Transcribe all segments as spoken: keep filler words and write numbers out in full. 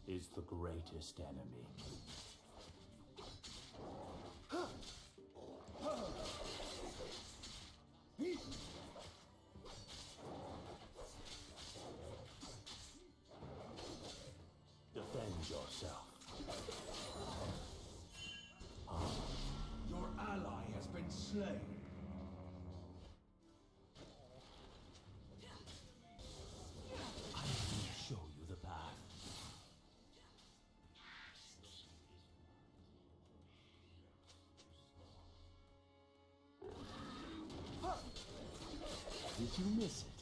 is the greatest enemy. Defend yourself. Your ally has been slain. I will show you the path. Did you miss it?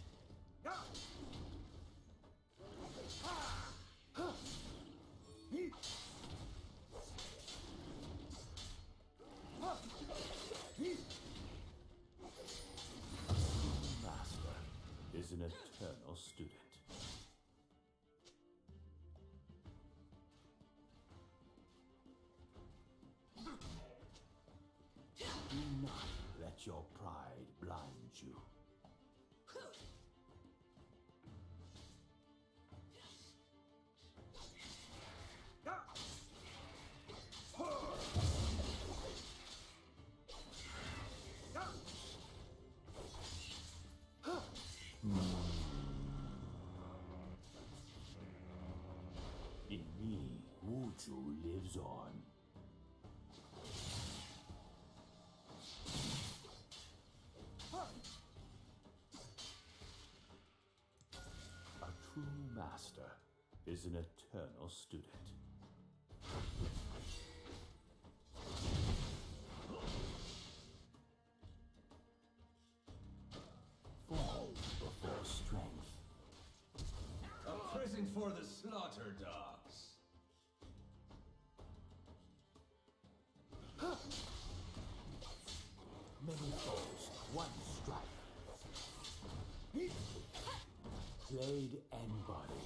Master is an eternal student. Do not let your pride blind you. In me, Wuju lives on. A true master is an eternal student. Fall before strength. A prison for the slaughter dogs. Many foes, one strike. Blade and body.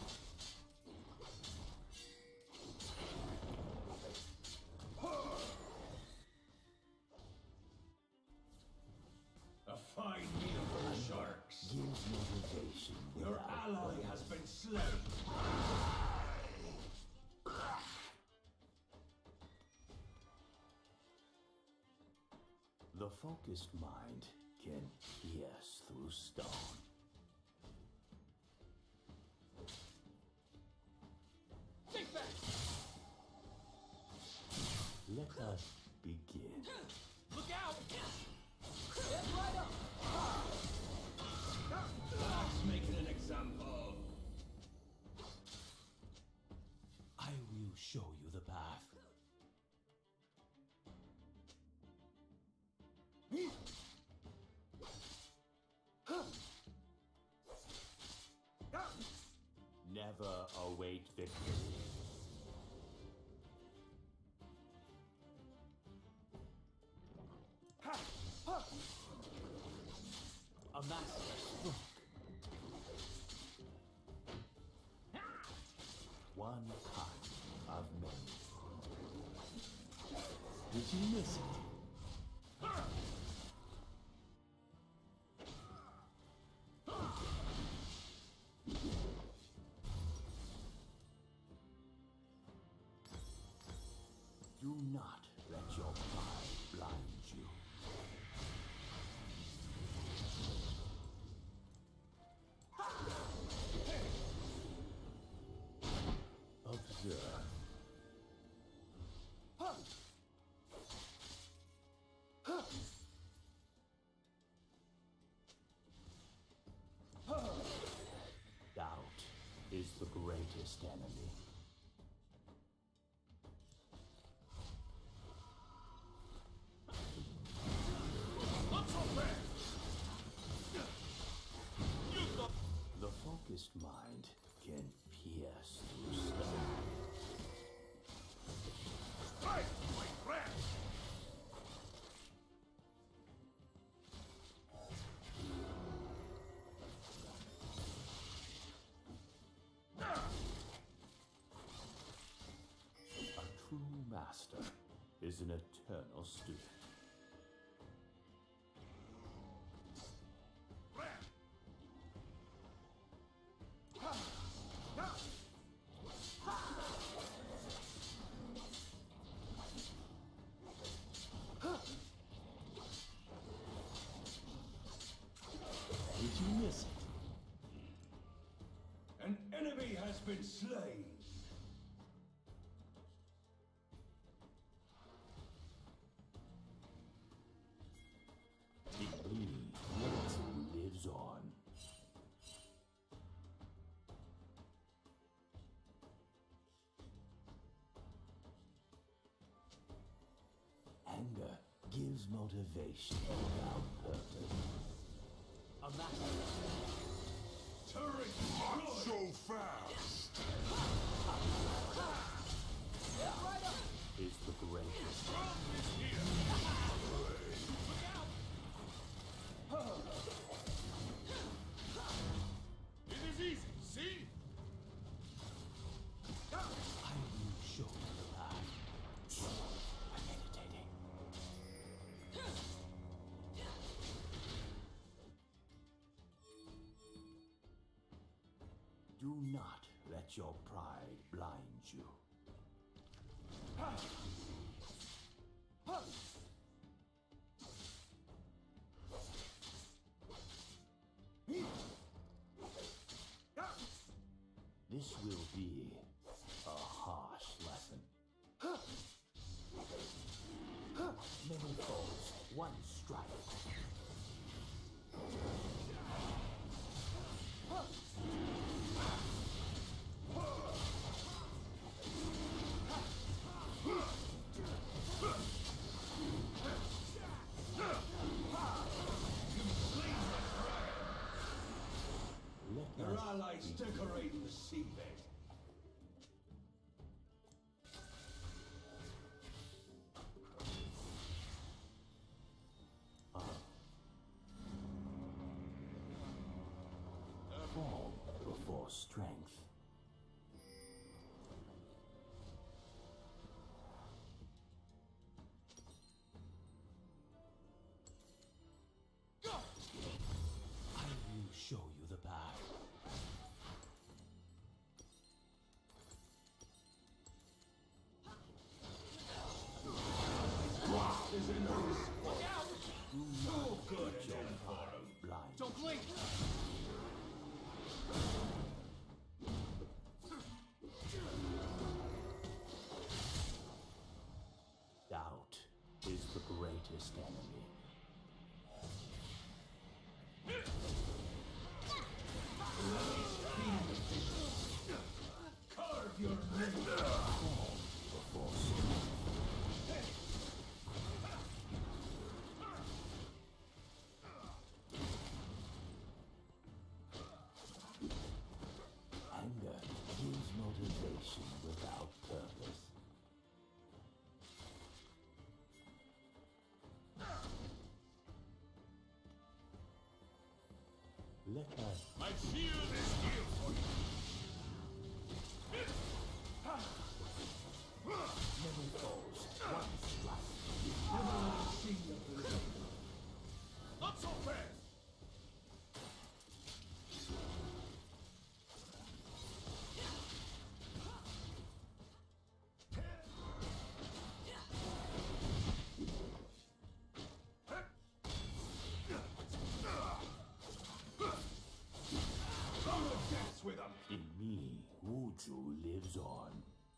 A fine meal for the sharks. Gives motivation. Your without ally weight. has been slain. The focused mind can pierce through stone. Take that! Let us begin. Look out! Get right up! That's making an example. I will show you the path. Never await victory. A master stroke. One kind of many. Did you miss it? Do not let your pride blind you. Observe. Doubt is the greatest enemy. The focused mind can pierce through stone. Strike, my friend! A true master is an eternal student. been slain. In me, Rayjin lives on. Anger gives motivation without purpose. A master. Turret Not destroyed. so fast! Is the greatest. It is easy, see? I will show you the path. I'm meditating. Do not let your pride blind you. This will be a harsh lesson. Many foes, one strike. Your allies decorate the seabed. Fall before strength. I will show you the path. Is in this spot. So good at it for him. Blind. Don't blink. Doubt is the greatest enemy. Carve your name. Fall before strength. Anger gives motivation without purpose. Let us My shield is here for you. never falls. One strike. Never let it see you bleed. Not so fast. Go to dance with him. In me, Wuju lives on.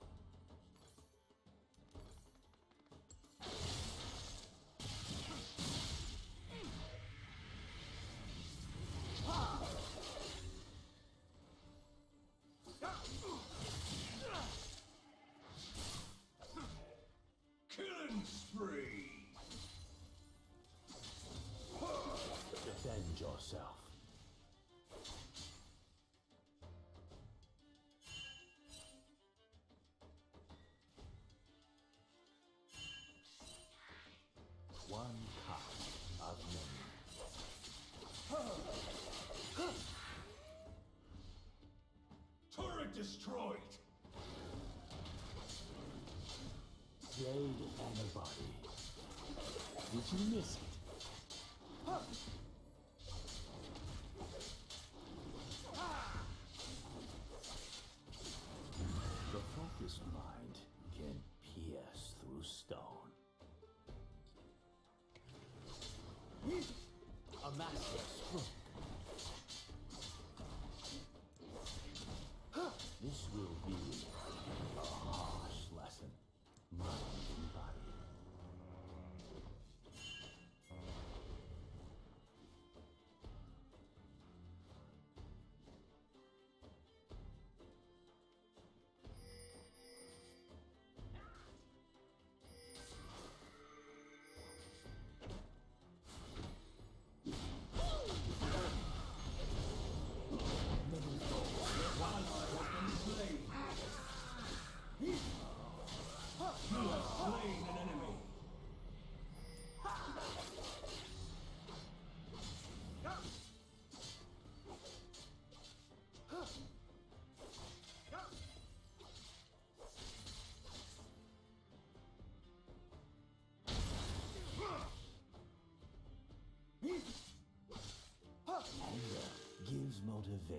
Killing spree. Defend yourself. One kind of many. Turret destroyed. Played anybody. Did you miss it? The focused mind can pierce through stone. A master stroke. This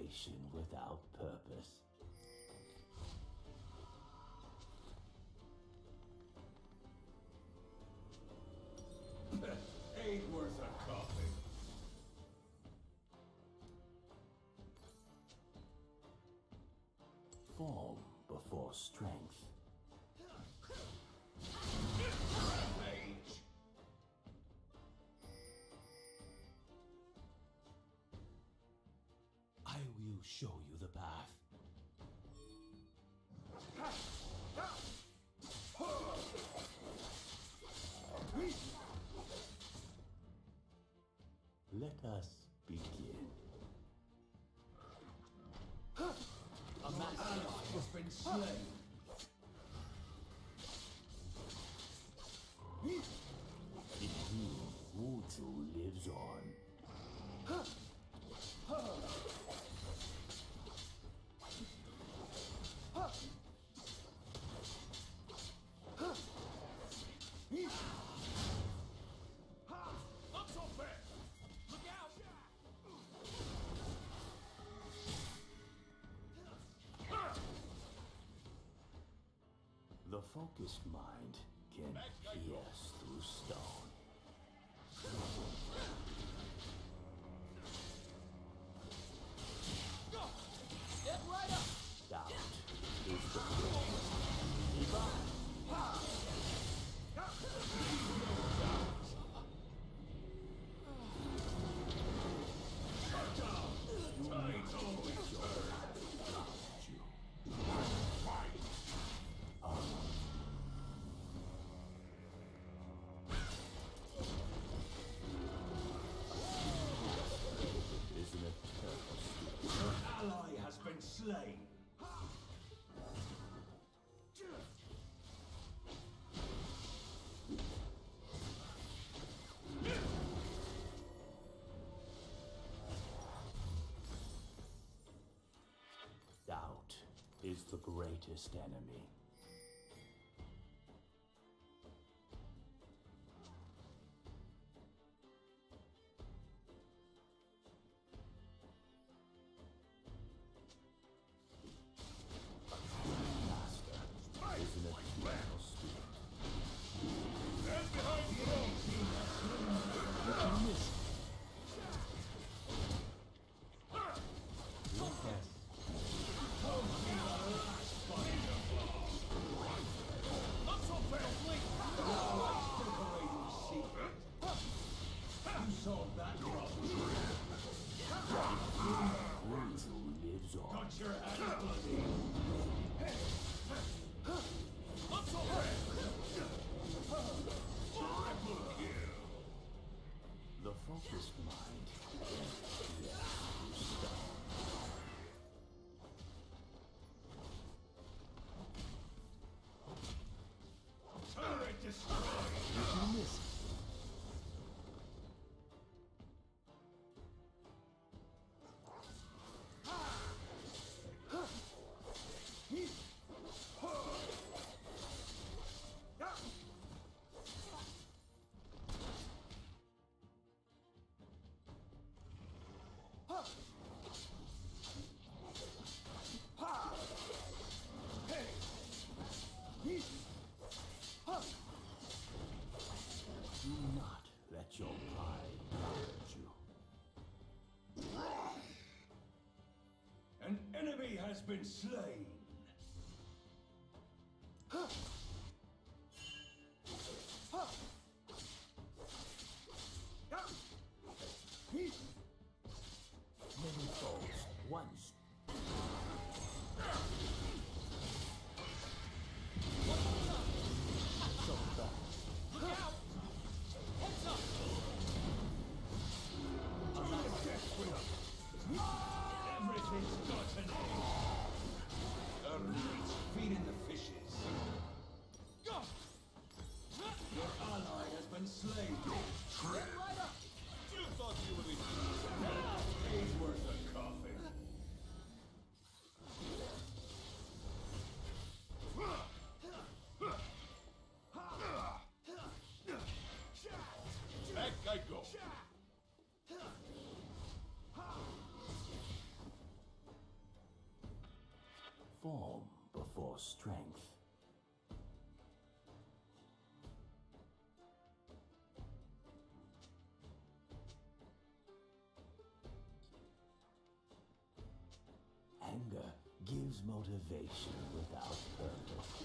Motivation without purpose. Ain't worth a coffee. Form before strength. Rampage. I will show you the path. Let us begin. A master has been slain. In you, Wuju lives on. Up so fast! Look out! The focused mind can pierce through stone. Get right up! Doubt is the greatest. Tide's always turn. Isn't it terrible? Your ally has been slain. Doubt is the greatest enemy. Master is an eternal student. Stand behind the throne. You can miss it. Yes. Not so fast! Separating secret. You solved that problem. Wuju lives on. Got your hands bloody. Not so fast! Triple kill. The focused mind can pierce through stone. Turret destroyed. You can miss it. Do not let your pride guide you. An enemy has been slain. Many foes once. So fast. Look out! Heads up! I'm not desperate. Everything's got an end. Form before strength. Anger gives motivation without purpose.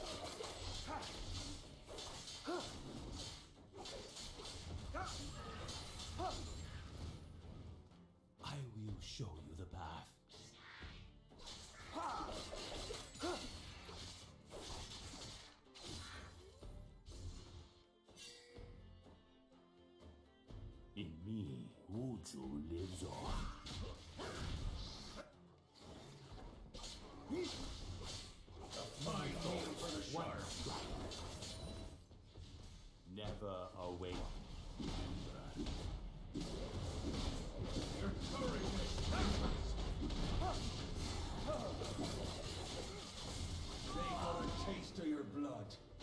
I will show you the path. In me, Wuzu lives on. Fine meal for the shark. Never awake. Your turret is useless. They got a taste of your blood.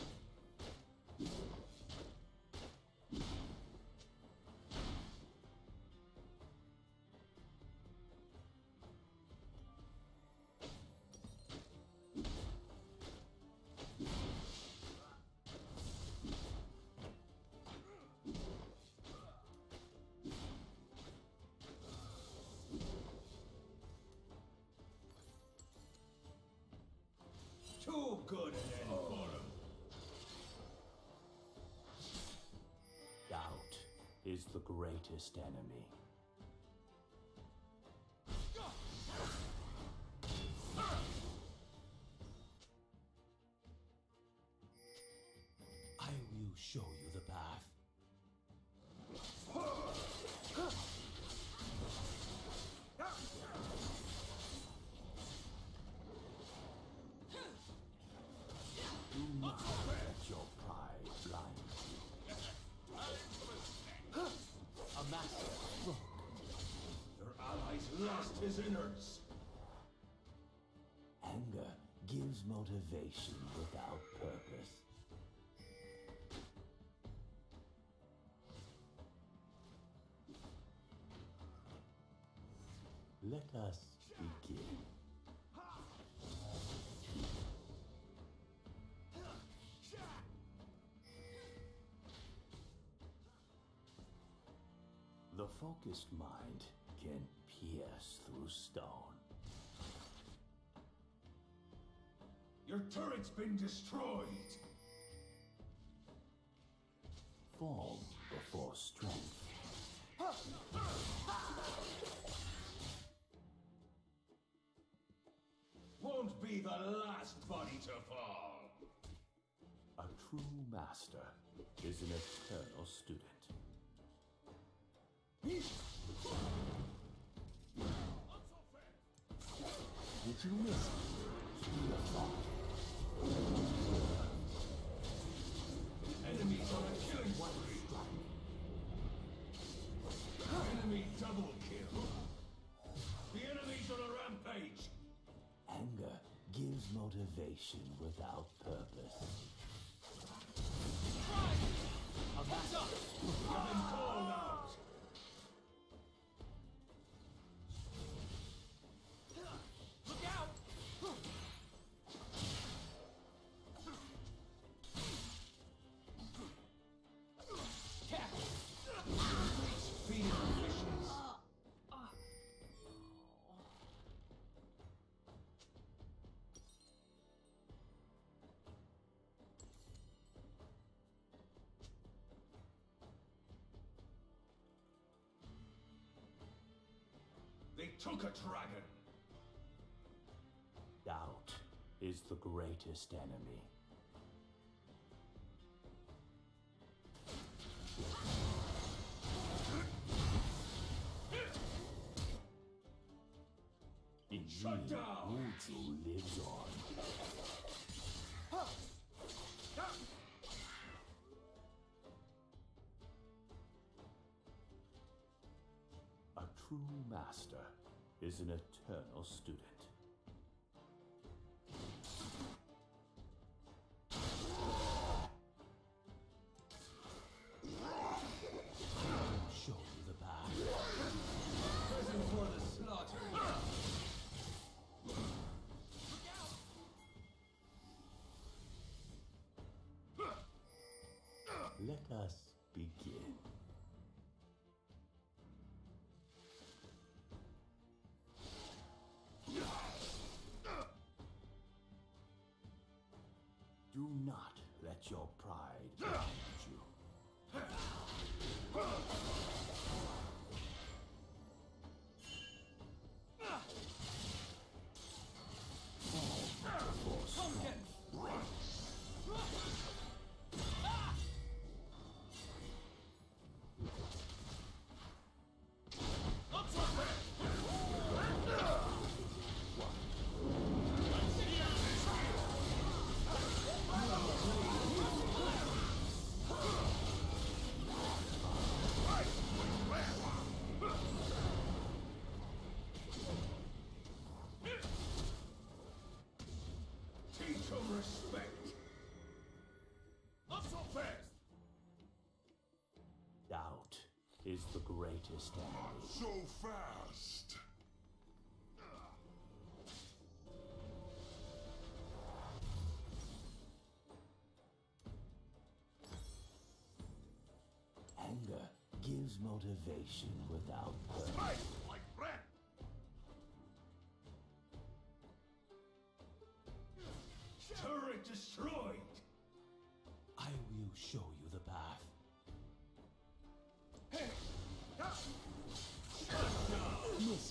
Too good an end for him. Doubt is the greatest enemy. I will show you the path. Do not let your pride blind you. A master stroke. Your allies lost his innards. Anger gives motivation without purpose. Let us begin. The focused mind can pierce through stone. Your turret's been destroyed. Form before strength. Won't be the last body to fall. A true master is an eternal student. Did you miss the thought? Enemies on a killing spree. Enemy double kill. The enemy's on a rampage. Anger gives motivation without purpose. A master. You've been called out. Look out! Feeding ambitions. They took a dragon. Doubt is the greatest enemy. In Shut me, down. Wuzu lives on. A true master is an eternal student. Show you the path. Present for the slaughter. Let us begin. Do not let your pride blind you. Respect. Not so fast. Doubt is the greatest enemy. Not so fast. Anger gives motivation without purpose. Strike like breath. Turret destroyed! I will show you the path. Hey! Shut down! Miss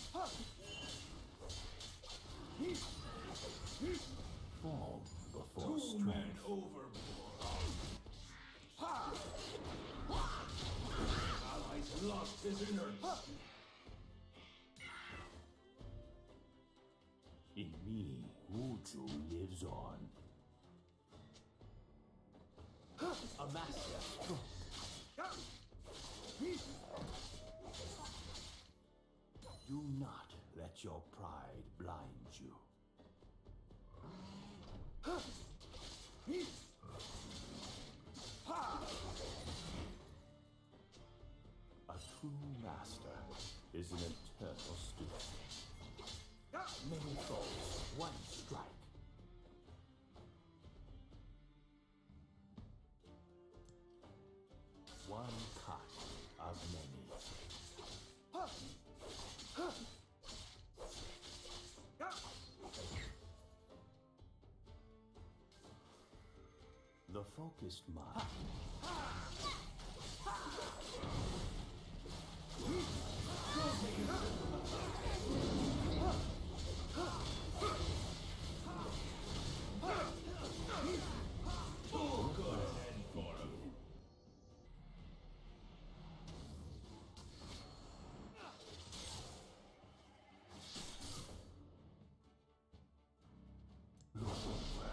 it. Fall before Two strength. men overboard. Allies lost his innards. In me, Wuju lives on. A master stroke. Do not let your pride blind you. A true master is an eternal student. Many foes, one strike. One cut of many. The focused mind. Oh, good end for him. Look over.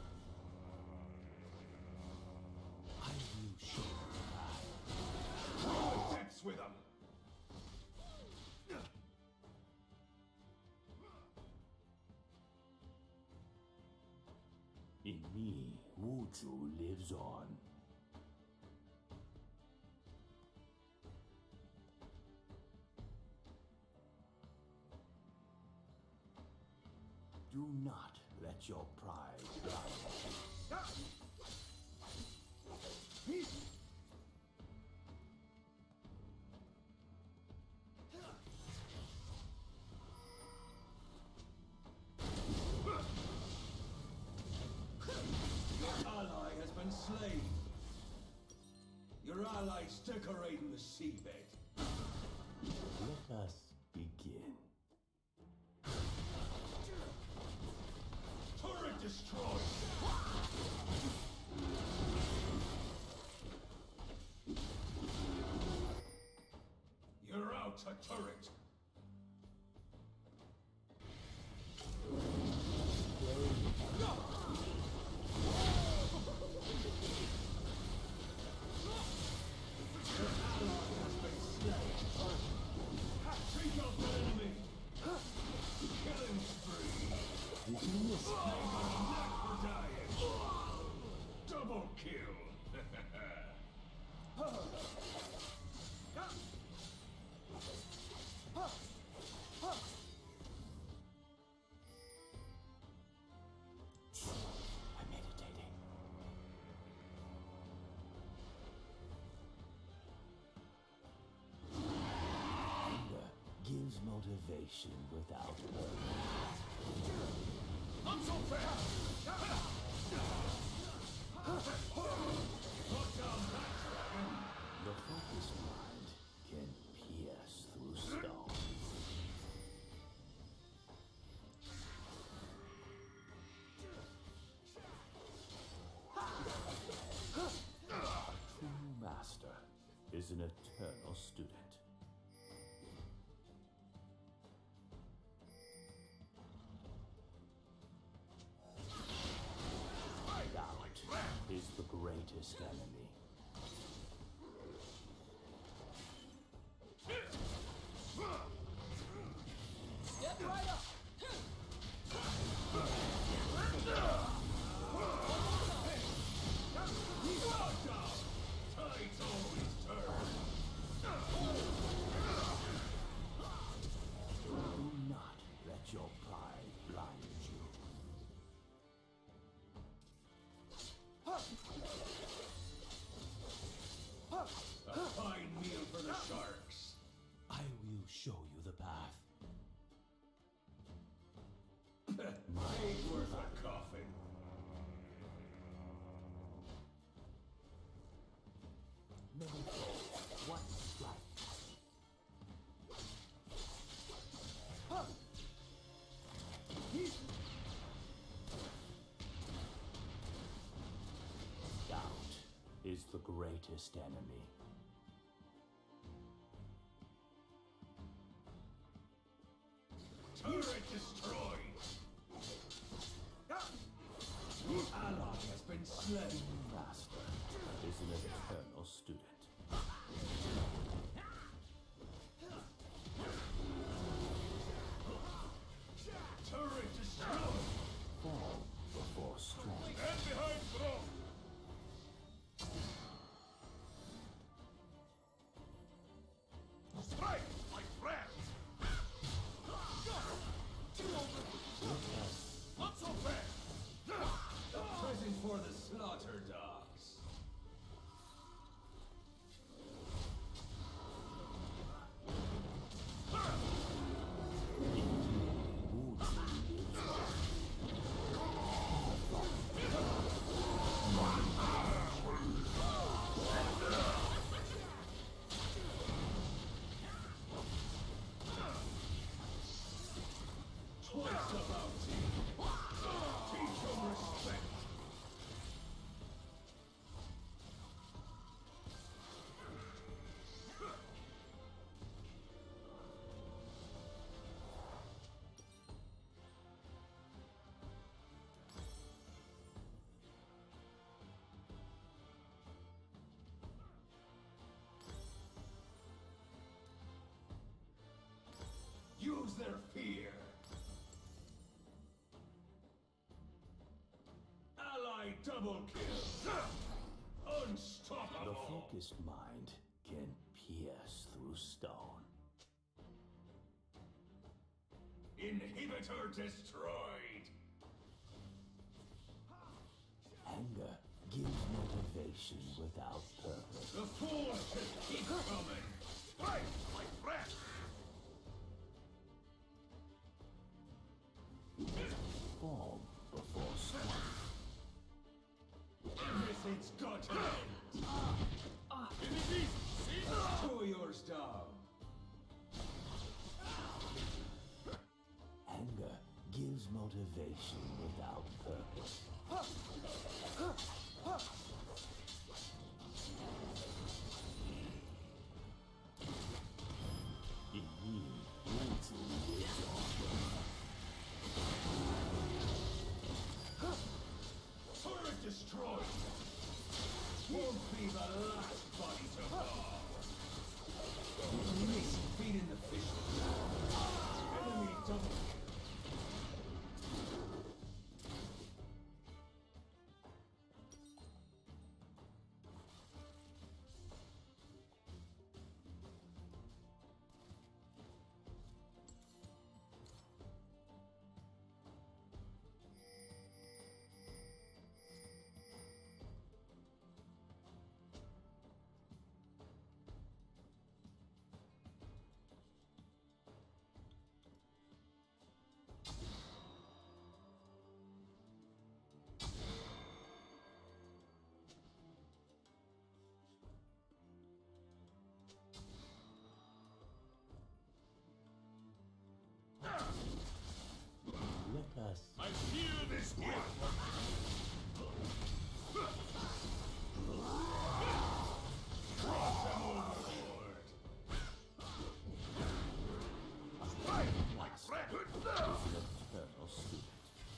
I will show you the path. Throw depths with him. In me, Wuju lives on. Do not let your pride blind you. Ally has been slain. Your allies decorating the seabed. Let us begin. Turret destroyed. You're out, a turret. Your ally has been slain. Take out the enemy. Killing spree. Did you miss? Not for dying. Double kill. I'm meditating. motivation without purpose. Not so fast! Put down that dragon! The focused mind can pierce through stone. A true master is an eternal student. Doubt is the greatest enemy. Step right up. Tides always turn! Do not let your pride blind you. A fine meal for the sharks! I will show you the path. Ain't worth a coffin. Many foes, one strike. Doubt is the greatest enemy. Turret destroyed! Your ally has been slain. Master is an eternal student. Turret destroyed! Fall before strength. And behind throw! Strike, my friend! Not so fast! A present for the slaughter dogs! Twice the bounty! Teach them respect! Use their fear! Ally double kill! The Unstoppable! focused mind can pierce through stone. Inhibitor destroyed! Anger gives motivation without purpose. The fools just keep coming! Fight, my friend! Form before strength. Everything's got to end! Two of yours down! Anger gives motivation without purpose. Turret destroyed! Won't be the last body to fall! Miss feeding the fish. Enemy double kill. Yes. I fear this one. Cross them overboard. Strike like threat is an eternal student.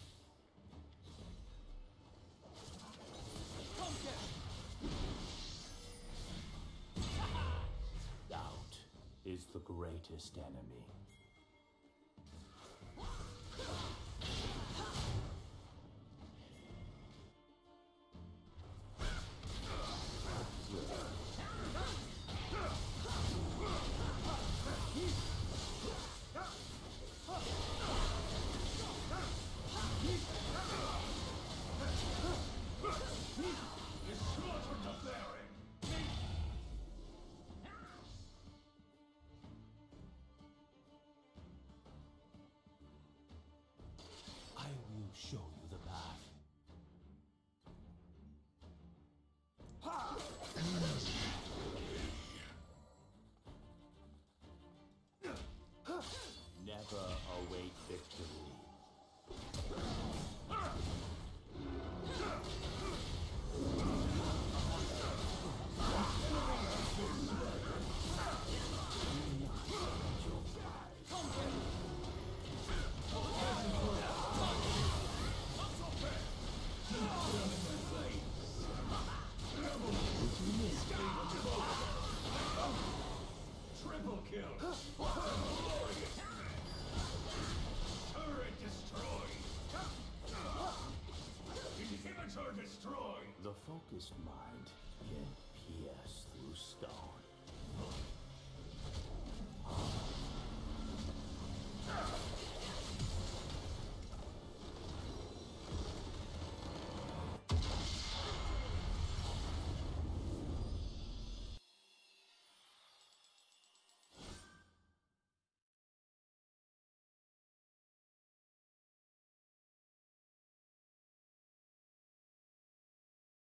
Doubt is the greatest enemy. I will show you the path. Never await victory. Triple kill. Turret destroyed. Inhibitor destroyed. The focused mind can pierce through stone.